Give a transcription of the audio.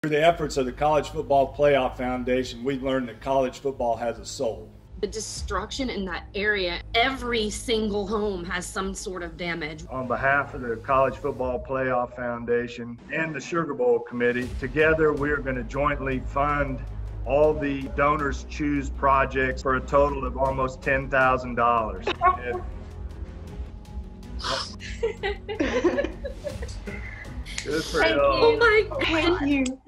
Through the efforts of the College Football Playoff Foundation, we've learned that college football has a soul. The destruction in that area, every single home has some sort of damage. On behalf of the College Football Playoff Foundation and the Sugar Bowl Committee, together we're going to jointly fund all the DonorsChoose projects for a total of almost $10,000. Good for you. Oh my God. Thank you.